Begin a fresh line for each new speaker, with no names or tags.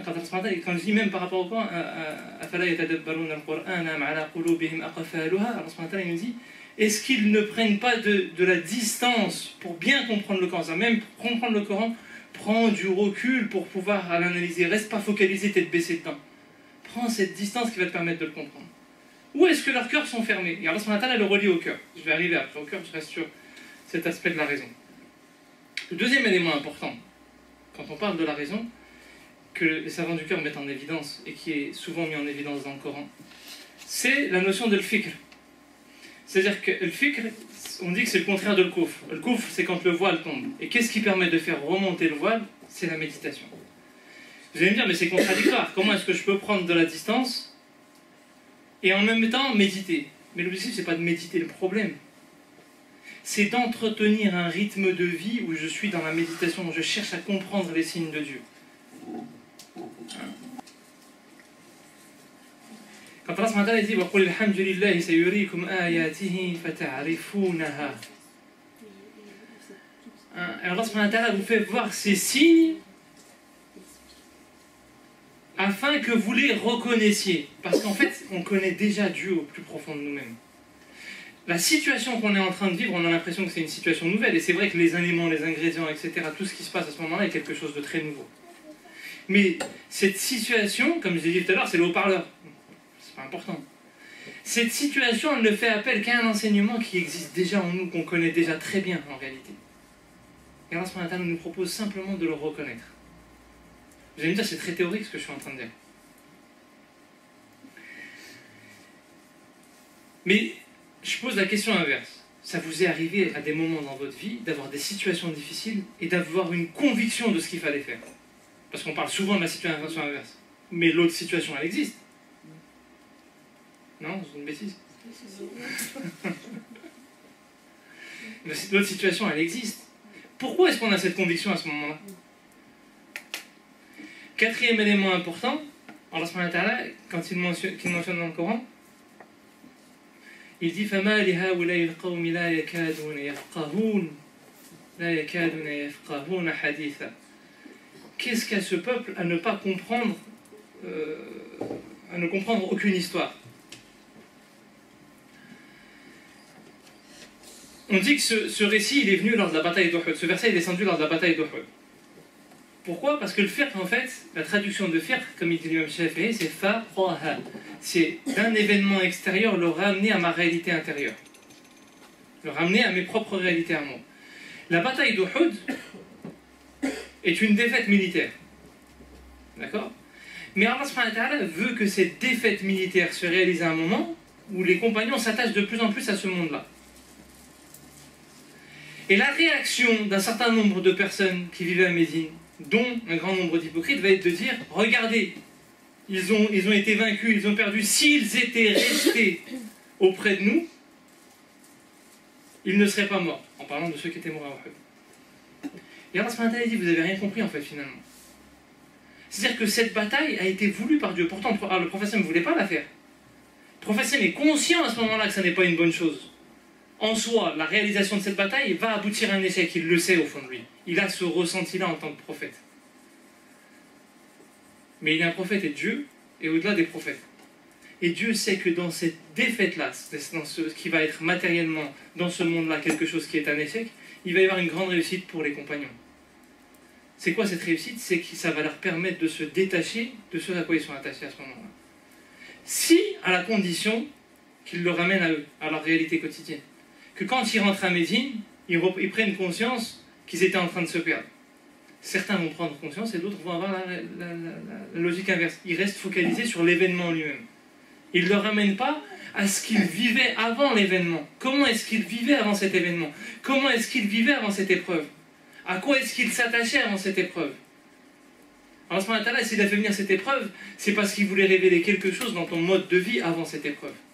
quand je dis même par rapport au Coran, Allah il nous dit, est-ce qu'ils ne prennent pas de la distance pour bien comprendre le Coran? Ça, même pour comprendre le Coran, prends du recul pour pouvoir l'analyser. Reste pas focalisé, tête baissée dedans. Prends cette distance qui va te permettre de le comprendre. Ou est-ce que leurs cœurs sont fermés? Et Allah le relie au cœur. Je vais arriver après au cœur, je reste sur cet aspect de la raison. Le deuxième élément important, quand on parle de la raison, que les savants du cœur mettent en évidence, et qui est souvent mis en évidence dans le Coran, c'est la notion de l'fikr. C'est-à-dire que le fikr, on dit que c'est le contraire de l'koufr. Le koufr, c'est quand le voile tombe. Et qu'est-ce qui permet de faire remonter le voile? C'est la méditation. Vous allez me dire, mais c'est contradictoire. Comment est-ce que je peux prendre de la distance et en même temps méditer? Mais l'objectif, c'est pas de méditer. Le problème, c'est d'entretenir un rythme de vie où je suis dans la méditation, où je cherche à comprendre les signes de Dieu. Quand Allah subhanahu wa ta'ala dit وَقُلِ الْحَمْدُ لِلَّهِ سَيُرِيكُمْ آيَاتِهِ فَتَعْرِفُونَهَا. Allah subhanahu wa ta'ala vous fait voir ces signes afin que vous les reconnaissiez. Parce qu'en fait, on connaît déjà Dieu au plus profond de nous-mêmes. La situation qu'on est en train de vivre, on a l'impression que c'est une situation nouvelle. Et c'est vrai que les aliments, les ingrédients, etc., tout ce qui se passe à ce moment-là est quelque chose de très nouveau. Mais cette situation, comme je l'ai dit tout à l'heure, c'est le haut-parleur. C'est pas important. Cette situation, elle ne fait appel qu'à un enseignement qui existe déjà en nous, qu'on connaît déjà très bien en réalité. Et Allah subhanahu wa ta'ala nous propose simplement de le reconnaître. Vous allez me dire, c'est très théorique ce que je suis en train de dire. Mais je pose la question inverse. Ça vous est arrivé à des moments dans votre vie d'avoir des situations difficiles et d'avoir une conviction de ce qu'il fallait faire? Parce qu'on parle souvent de la situation inverse. Mais l'autre situation, elle existe. Non, c'est une bêtise. L'autre situation, elle existe. Pourquoi est-ce qu'on a cette conviction à ce moment-là? Quatrième élément important, Allah subhanahu wa ta'ala, quand il mentionne dans le Coran, il dit فَمَا لِهَؤُلَاءِ الْقَوْمِ لَا يَكَادُونَ يَفْقَهُونَ حَدِيثًا. Qu'est-ce qu'a ce peuple à ne pas comprendre, à ne comprendre aucune histoire? On dit que ce récit, il est venu lors de la bataille d'Uhud. Ce verset est descendu lors de la bataille d'Uhud. Pourquoi? Parce que le fiqh, en fait, la traduction de fiqh, comme il dit l'imam Shafi'i, c'est faqaha. C'est d'un événement extérieur le ramener à ma réalité intérieure. Le ramener à mes propres réalités à moi. La bataille d'Uhud est une défaite militaire. D'accord? Mais Allah subhanahu wa ta'ala veut que cette défaite militaire se réalise à un moment où les compagnons s'attachent de plus en plus à ce monde-là. Et la réaction d'un certain nombre de personnes qui vivaient à Médine, dont un grand nombre d'hypocrites, va être de dire, regardez, ils ont été vaincus, ils ont perdu. S'ils étaient restés auprès de nous, ils ne seraient pas morts. En parlant de ceux qui étaient morts à Uhud. Et Allah subhanahu wa ta'ala dit, vous n'avez rien compris en fait finalement. C'est-à-dire que cette bataille a été voulue par Dieu. Pourtant, le prophète ne voulait pas la faire. Le prophète est conscient à ce moment-là que ça n'est pas une bonne chose. En soi, la réalisation de cette bataille va aboutir à un échec. Il le sait au fond de lui. Il a ce ressenti-là en tant que prophète. Mais il est un prophète et Dieu est au-delà des prophètes. Et Dieu sait que dans cette défaite-là, dans ce qui va être matériellement dans ce monde-là quelque chose qui est un échec, il va y avoir une grande réussite pour les compagnons. C'est quoi cette réussite? C'est que ça va leur permettre de se détacher de ce à quoi ils sont attachés à ce moment-là. Si, à la condition qu'ils le ramènent à eux, à leur réalité quotidienne. Que quand ils rentrent à Médine, ils prennent conscience qu'ils étaient en train de se perdre. Certains vont prendre conscience et d'autres vont avoir la logique inverse. Ils restent focalisés sur l'événement lui-même. Ils ne le ramènent pas à ce qu'ils vivaient avant l'événement. Comment est-ce qu'ils vivaient avant cet événement? Comment est-ce qu'ils vivaient avant cette épreuve? À quoi est-ce qu'ils s'attachaient avant cette épreuve? Alors, s'il a fait venir cette épreuve, c'est parce qu'il voulait révéler quelque chose dans ton mode de vie avant cette épreuve.